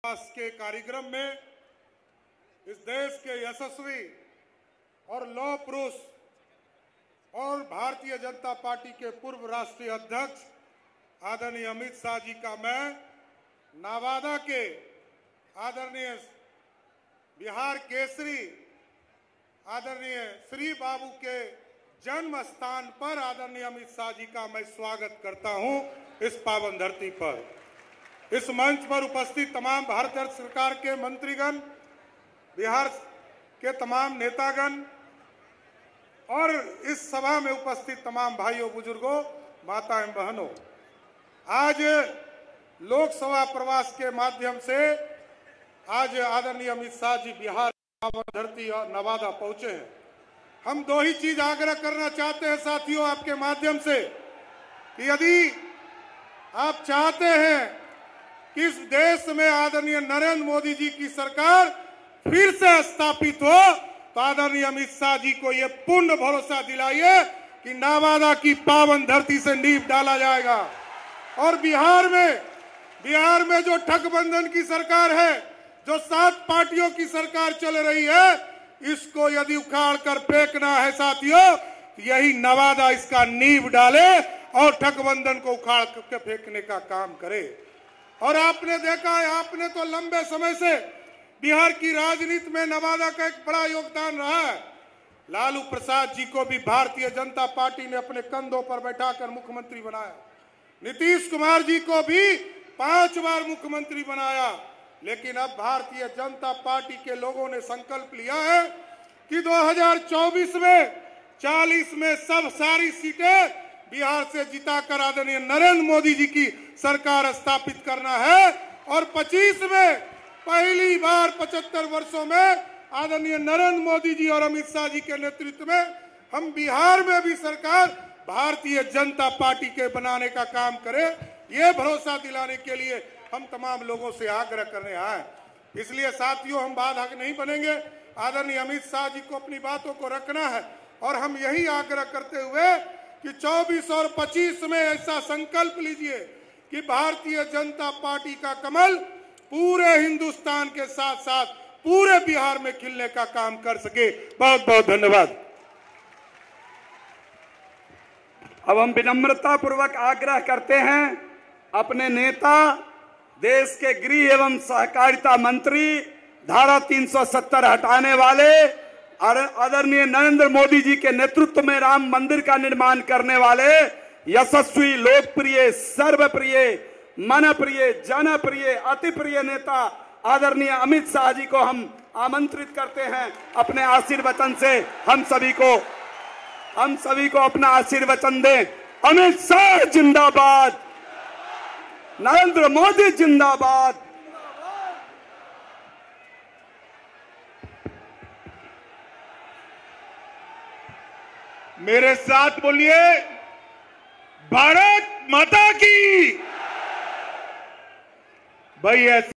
के कार्यक्रम में इस देश के यशस्वी और लौह पुरुष और भारतीय जनता पार्टी के पूर्व राष्ट्रीय अध्यक्ष आदरणीय अमित शाह जी का मैं नवादा के आदरणीय बिहार केसरी आदरणीय श्री बाबू के जन्म स्थान पर आदरणीय अमित शाह जी का मैं स्वागत करता हूं इस पावन धरती पर। इस मंच पर उपस्थित तमाम भारत सरकार के मंत्रीगण, बिहार के तमाम नेतागण और इस सभा में उपस्थित तमाम भाइयों, बुजुर्गों, माता एवं बहनों, आज लोकसभा प्रवास के माध्यम से आज आदरणीय अमित शाह जी बिहार धरती और नवादा पहुंचे हैं। हम दो ही चीज आग्रह करना चाहते हैं साथियों आपके माध्यम से कि यदि आप चाहते हैं कि इस देश में आदरणीय नरेंद्र मोदी जी की सरकार फिर से स्थापित हो तो आदरणीय अमित शाह जी को यह पूर्ण भरोसा दिलाइए कि नवादा की पावन धरती से नींव डाला जाएगा और बिहार में जो ठगबंधन की सरकार है, जो 7 पार्टियों की सरकार चल रही है, इसको यदि उखाड़ कर फेंकना है साथियों, यही नवादा इसका नींव डाले और ठगबंधन को उखाड़ कर फेंकने का काम करे। और आपने देखा है, आपने तो लंबे समय से बिहार की राजनीति में नवादा का एक बड़ा योगदान रहा है। लालू प्रसाद जी को भी भारतीय जनता पार्टी ने अपने कंधों पर बैठाकर मुख्यमंत्री बनाया, नीतीश कुमार जी को भी 5 बार मुख्यमंत्री बनाया। लेकिन अब भारतीय जनता पार्टी के लोगों ने संकल्प लिया है कि 2024 में 40 में सारी सीटें बिहार से जिताकर आदरणीय नरेंद्र मोदी जी की सरकार स्थापित करना है और 25 में पहली बार 75 वर्षों में आदरणीय नरेंद्र मोदी जी और अमित शाह जी के नेतृत्व में हम बिहार में भी सरकार भारतीय जनता पार्टी के बनाने का काम करें। ये भरोसा दिलाने के लिए हम तमाम लोगों से आग्रह करने आए। इसलिए साथियों, हम बाधक नहीं बनेंगे। आदरणीय अमित शाह जी को अपनी बातों को रखना है और हम यही आग्रह करते हुए कि 24 और 25 में ऐसा संकल्प लीजिए कि भारतीय जनता पार्टी का कमल पूरे हिंदुस्तान के साथ साथ पूरे बिहार में खिलने का काम कर सके। बहुत बहुत धन्यवाद। अब हम विनम्रता पूर्वक आग्रह करते हैं अपने नेता, देश के गृह एवं सहकारिता मंत्री, धारा 370 हटाने वाले आदरणीय नरेंद्र मोदी जी के नेतृत्व में राम मंदिर का निर्माण करने वाले यशस्वी, लोकप्रिय, सर्वप्रिय, मनप्रिय, जनप्रिय, अति प्रिय नेता आदरणीय अमित शाह जी को हम आमंत्रित करते हैं अपने आशीर्वचन से हम सभी को अपना आशीर्वचन दें। अमित शाह जिंदाबाद, नरेंद्र मोदी जिंदाबाद। मेरे साथ बोलिए, भारत माता की। भाई ऐसे